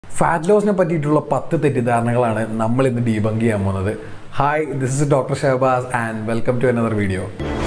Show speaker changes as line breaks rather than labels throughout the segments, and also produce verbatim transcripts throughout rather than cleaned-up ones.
Fat loss ne pattiyittulla ten തെറ്റിദ്ധാരണകളാണ് നമ്മൾ ഇന്ന് debunk ചെയ്യാൻ പോകുന്നത്. Hi, this is Doctor Shahbaz and welcome to another video.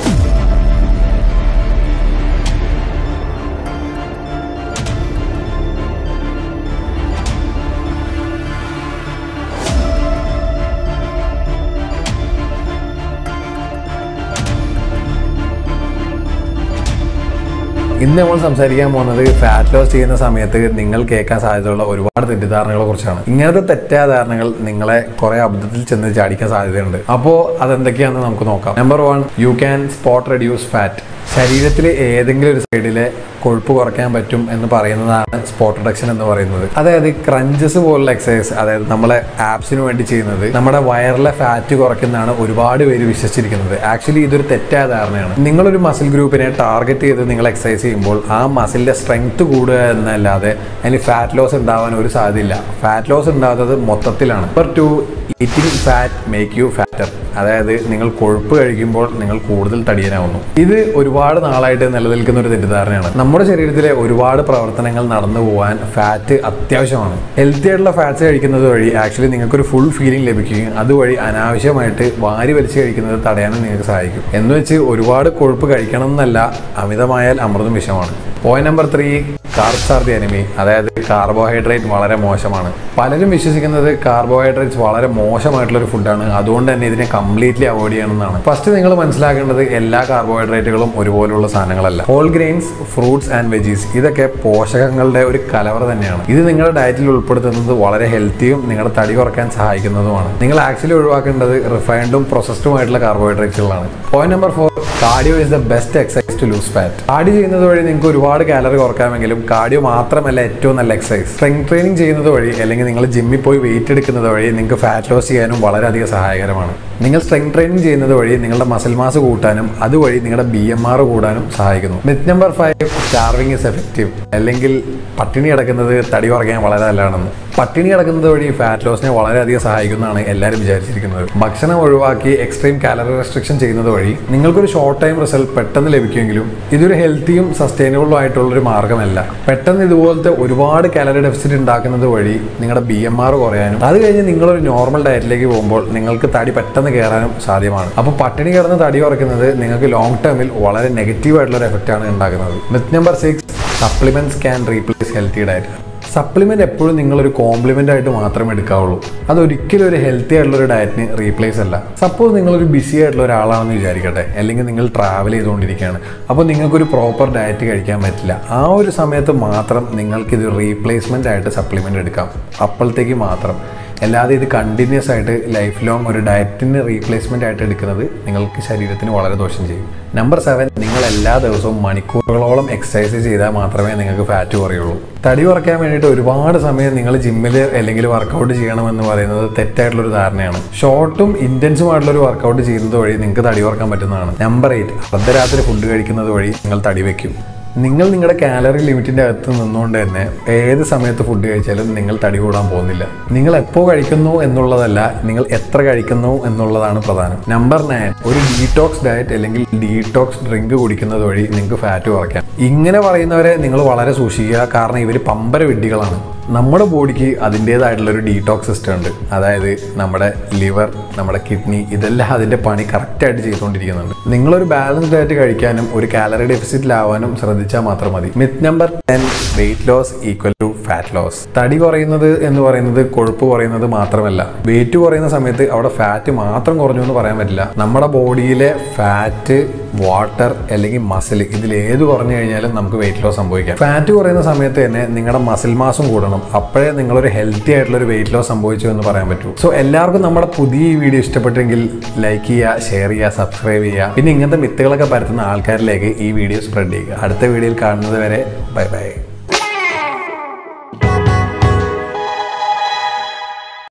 ഇന്ന് നമ്മൾ സംസാരിക്കാൻ പോകുന്നത് ഫാറ്റ് ലോസ് ചെയ്യുന്ന സമയത്ത് നിങ്ങൾ കേൾക്കാൻ സാധ്യതയുള്ള ഒരുപാട് തെറ്റിദ്ധാരണകളെ കുറിച്ചാണ്. ഇങ്ങനത്തെ തെറ്റായ ധാരണകൾ നിങ്ങളെ കുറെ അബദ്ധത്തിൽ ചെന്ന് ചാടിക്കാൻ സാധ്യതയുണ്ട്. അപ്പോൾ അതെന്തൊക്കെയാണെന്ന് നമുക്ക് നോക്കാം. Number one, you can spot reduce fat. ശരീരത്തിലെ ഏതെങ്കിലും ഒരു സൈഡിലെ കൊഴുപ്പ് കുറയ്ക്കാൻ പറ്റും എന്ന് പറയുന്നതാണ് സ്പോട്ട് റിഡക്ഷൻ എന്ന് പറയുന്നത്. അതായത് ക്രഞ്ചസ് പോലുള്ള എക്സസൈസ്, അതായത് നമ്മളെ ആപ്സിന് വേണ്ടി ചെയ്യുന്നത് നമ്മുടെ വയറിലെ ഫാറ്റ് കുറയ്ക്കുന്നതാണ് ഒരുപാട് പേര് വിശ്വസിച്ചിരിക്കുന്നത്. ആക്ച്വലി ഇതൊരു തെറ്റായ ധാരണയാണ്. നിങ്ങളൊരു മസിൽ ഗ്രൂപ്പിനെ ടാർഗറ്റ് ചെയ്ത് നിങ്ങൾ എക്സസൈസ് ചെയ്യുമ്പോൾ ആ മസിലിന്റെ സ്ട്രെങ്ത് കൂടുക എന്നല്ലാതെ അതിന് ഫാറ്റ് ലോസ് ഉണ്ടാവാൻ ഒരു സാധ്യതയില്ല. ഫാറ്റ് ലോസ് ഉണ്ടാകുന്നത് മൊത്തത്തിലാണ്. Number two, eating fat make you fatter. അതായത് നിങ്ങൾ കൊഴുപ്പ് കഴിക്കുമ്പോൾ നിങ്ങൾ കൂടുതൽ തടിയനാവുന്നു. ഇത് ഒരുപാട് നാളായിട്ട് നിലനിൽക്കുന്ന ഒരു തെറ്റിദ്ധാരണയാണ്. നമ്മുടെ ശരീരത്തിലെ ഒരുപാട് പ്രവർത്തനങ്ങൾ നടന്നു പോകാൻ ഫാറ്റ് അത്യാവശ്യമാണ്. ഹെൽത്തി ആയിട്ടുള്ള ഫാറ്റ്സ് കഴിക്കുന്നത് വഴി ആക്ച്വലി നിങ്ങൾക്കൊരു ഫുൾ ഫീലിംഗ് ലഭിക്കുകയും അതുവഴി അനാവശ്യമായിട്ട് വാരി വലിച്ച് കഴിക്കുന്നത് തടയാനും നിങ്ങൾക്ക് സഹായിക്കും. എന്ന് വെച്ച് ഒരുപാട് കൊഴുപ്പ് കഴിക്കണം എന്നല്ല, അമിതമായാൽ അമൃതം വിഷമാണ്. Point number three, carbs are the enemy. അതായത് കാർബോഹൈഡ്രേറ്റ് വളരെ മോശമാണ്. പലരും വിശ്വസിക്കുന്നത് കാർബോഹൈഡ്രേറ്റ്സ് വളരെ മോശമായിട്ടുള്ള ഒരു ഫുഡാണ്, അതുകൊണ്ട് തന്നെ ഇതിനെ കംപ്ലീറ്റ്ലി അവോയ്ഡ് ചെയ്യണമെന്നാണ്. ഫസ്റ്റ് നിങ്ങൾ മനസ്സിലാക്കേണ്ടത് എല്ലാ കാർബോഹൈഡ്രേറ്റുകളും ഒരുപോലുള്ള സാധനങ്ങളല്ല. Whole grains, fruits and veggies ഇതൊക്കെ പോഷകങ്ങളുടെ ഒരു കലവറ തന്നെയാണ്. ഇത് നിങ്ങളുടെ ഡയറ്റിൽ ഉൾപ്പെടുത്തുന്നത് വളരെ ഹെൽത്തിയും നിങ്ങളുടെ തടി കുറയ്ക്കാൻ സഹായിക്കുന്നതുമാണ്. നിങ്ങൾ ആക്ച്വലി ഒഴിവാക്കേണ്ടത് റിഫൈൻഡും പ്രോസസ്ഡുമായിട്ടുള്ള കാർബോഹൈഡ്രേറ്റുകളാണ്. Point number four, cardio is the best exercise to lose fat. Cardio ചെയ്യുന്നത് വഴി നിങ്ങൾക്ക് ഒരുപാട് കാലറി കുറക്കാമെങ്കിലും കാർഡിയോ മാത്രമല്ല ഏറ്റവും നല്ല എക്സസൈസ്. സ്ട്രെങ്ത് ട്രെയിനിങ് ചെയ്യുന്നത് വഴി അല്ലെങ്കിൽ നിങ്ങൾ ജിമ്മിൽ പോയി വെയിറ്റ് എടുക്കുന്നത് വഴി നിങ്ങൾക്ക് ഫാറ്റ് ലോസ് ചെയ്യാനും വളരെയധികം സഹായകരമാണ്. നിങ്ങൾ സ്ട്രെങ്ത് ട്രെയിനിങ് ചെയ്യുന്നത് വഴി നിങ്ങളുടെ മസിൽ മാസ് കൂട്ടാനും അതുവഴി നിങ്ങളുടെ ബി എം ആർ കൂടാനും സഹായിക്കുന്നു. Myth number five, starving is effective. അല്ലെങ്കിൽ പട്ടിണി കിടക്കുന്നത് തടി കുറയ്ക്കാൻ വളരെ നല്ലതാണെന്ന്. പട്ടിണി കിടക്കുന്നത് വഴി ഫാറ്റ് ലോസിനെ വളരെയധികം സഹായിക്കുന്നതാണ് എല്ലാവരും വിചാരിച്ചിരിക്കുന്നത്. ഭക്ഷണം ഒഴിവാക്കി എക്സ്ട്രീം കാലറി റെസ്ട്രിക്ഷൻ ചെയ്യുന്നത് വഴി നിങ്ങൾക്കൊരു ഷോർട്ട് ടൈം റിസൾട്ട് പെട്ടെന്ന് ലഭിക്കുമെങ്കിലും ഇതൊരു ഹെൽത്തിയും സസ്റ്റൈനബിളും ആയിട്ടുള്ളൊരു മാർഗ്ഗമല്ല. പെട്ടെന്ന് ഇതുപോലത്തെ ഒരുപാട് കാലറി ഡെഫിസിറ്റ് ഉണ്ടാക്കുന്നത് വഴി നിങ്ങളുടെ ബി എം ആർ കുറയാനും അത് കഴിഞ്ഞ് നിങ്ങളൊരു നോർമൽ ഡയറ്റിലേക്ക് പോകുമ്പോൾ നിങ്ങൾക്ക് തടി പെട്ടെന്ന് കയറാനും സാധ്യമാണ്. അപ്പോൾ പട്ടിണി കിടന്ന് തടി കുറയ്ക്കുന്നത് നിങ്ങൾക്ക് ലോങ് ടേമിൽ വളരെ നെഗറ്റീവ് ആയിട്ടുള്ള ഒരു എഫക്റ്റാണ് ഉണ്ടാക്കുന്നത്. Myth number six, supplements can replace healthy diet. Supplement എപ്പോഴും നിങ്ങളൊരു കോംപ്ലിമെന്റ് ആയിട്ട് മാത്രമേ എടുക്കാവുള്ളൂ. അതൊരിക്കലും ഒരു ഹെൽത്തി ആയിട്ടുള്ള ഒരു ഡയറ്റിന് റീപ്ലേസ് അല്ല. സപ്പോസ് നിങ്ങളൊരു ബിസി ആയിട്ടുള്ള ഒരാളാണെന്ന് വിചാരിക്കട്ടെ, അല്ലെങ്കിൽ നിങ്ങൾ ട്രാവൽ ചെയ്തുകൊണ്ടിരിക്കുകയാണ്. അപ്പോൾ നിങ്ങൾക്കൊരു പ്രോപ്പർ ഡയറ്റ് കഴിക്കാൻ പറ്റില്ല. ആ ഒരു സമയത്ത് മാത്രം നിങ്ങൾക്കിത് റീപ്ലേസ്മെന്റ് ആയിട്ട് സപ്ലിമെന്റ് എടുക്കാം, അപ്പോഴത്തേക്ക് മാത്രം. അല്ലാതെ ഇത് കണ്ടിന്യൂസ് ആയിട്ട് ലൈഫ് ലോങ് ഒരു ഡയറ്റിന് റീപ്ലേസ്മെന്റ് ആയിട്ട് എടുക്കുന്നത് നിങ്ങൾക്ക് ശരീരത്തിന് വളരെ ദോഷം ചെയ്യും. നമ്പർ സെവൻ, നിങ്ങൾ എല്ലാ ദിവസവും മണിക്കൂറുകളോളം എക്സസൈസ് ചെയ്താൽ മാത്രമേ നിങ്ങൾക്ക് ഫാറ്റ് കുറയുള്ളൂ. തടി കുറയ്ക്കാൻ വേണ്ടിയിട്ട് ഒരുപാട് സമയം നിങ്ങൾ ജിമ്മിൽ അല്ലെങ്കിൽ വർക്കൗട്ട് ചെയ്യണമെന്ന് പറയുന്നത് തെറ്റായിട്ടുള്ളൊരു ധാരണയാണ്. ഷോർട്ടും ഇൻറ്റൻസുമായിട്ടുള്ളൊരു വർക്കൗട്ട് ചെയ്യുന്നത് വഴി നിങ്ങൾക്ക് തടി കുറയ്ക്കാൻ പറ്റുന്നതാണ്. നമ്പർ എയ്റ്റ്, അർദ്ധരാത്രി ഫുഡ് കഴിക്കുന്നത് വഴി നിങ്ങൾ തടി വയ്ക്കും. നിങ്ങൾ നിങ്ങളുടെ കാലറി ലിമിറ്റിൻ്റെ അകത്ത് നിന്നുകൊണ്ട് തന്നെ ഏത് സമയത്ത് ഫുഡ് കഴിച്ചാലും നിങ്ങൾ തടി കൂടാൻ പോകുന്നില്ല. നിങ്ങൾ എപ്പോൾ കഴിക്കുന്നു എന്നുള്ളതല്ല, നിങ്ങൾ എത്ര കഴിക്കുന്നു എന്നുള്ളതാണ് പ്രധാനം. നമ്പർ നയൻ, ഒരു ഡീടോക്സ് ഡയറ്റ് അല്ലെങ്കിൽ ഡീടോക്സ് ഡ്രിങ്ക് കുടിക്കുന്നത് വഴി നിങ്ങൾക്ക് ഫാറ്റ് കുറയ്ക്കാം. ഇങ്ങനെ പറയുന്നവരെ നിങ്ങൾ വളരെ സൂക്ഷിക്കുക, കാരണം ഇവർ പമ്പര വിഡ്ഢികളാണ്. നമ്മുടെ ബോഡിക്ക് അതിൻ്റേതായിട്ടുള്ളൊരു ഡീടോക്സ് സിസ്റ്റം ഉണ്ട്. അതായത് നമ്മുടെ ലിവർ, നമ്മുടെ കിഡ്നി ഇതെല്ലാം അതിൻ്റെ പണി കറക്റ്റായിട്ട് ചെയ്തുകൊണ്ടിരിക്കുന്നുണ്ട്. നിങ്ങളൊരു ബാലൻസ് ഡയറ്റ് കഴിക്കാനും ഒരു കാലറി ഡെഫിസിറ്റിലാവാനും ശ്രദ്ധിച്ചാൽ മാത്രം മതി. Myth number ten, weight loss equal to fat loss. തടി കുറയുന്നത് എന്ന് പറയുന്നത് കൊഴുപ്പ് കുറയുന്നത് മാത്രമല്ല. വെയിറ്റ് കുറയുന്ന സമയത്ത് അവിടെ ഫാറ്റ് മാത്രം കുറഞ്ഞു എന്ന് പറയാൻ പറ്റില്ല. നമ്മുടെ ബോഡിയിലെ ഫാറ്റ്, വാട്ടർ അല്ലെങ്കിൽ മസിൽ ഇതിലേത് കുറഞ്ഞു കഴിഞ്ഞാലും നമുക്ക് വെയിറ്റ് ലോസ് സംഭവിക്കാം. ഫാറ്റ് കുറയുന്ന സമയത്ത് തന്നെ നിങ്ങളുടെ മസിൽ മാസും കൂടണം. അപ്പോഴേ നിങ്ങളൊരു ഹെൽത്തി ആയിട്ടുള്ള ഒരു വെയിറ്റ് ലോസ് സംഭവിച്ചു എന്ന് പറയാൻ പറ്റൂ. സോ എല്ലാവർക്കും നമ്മുടെ പുതിയ വീഡിയോ ഇഷ്ടപ്പെട്ടെങ്കിൽ ലൈക്ക് ചെയ്യുക, ഷെയർ ചെയ്യുക, സബ്സ്ക്രൈബ് ചെയ്യുക. പിന്നെ ഇങ്ങനത്തെ മിത്തുകളൊക്കെ പരത്തുന്ന ആൾക്കാരിലേക്ക് ഈ വീഡിയോ സ്പ്രെഡ് ചെയ്യുക. അടുത്ത വീഡിയോയിൽ കാണുന്നത് വരെ ബൈ ബൈ.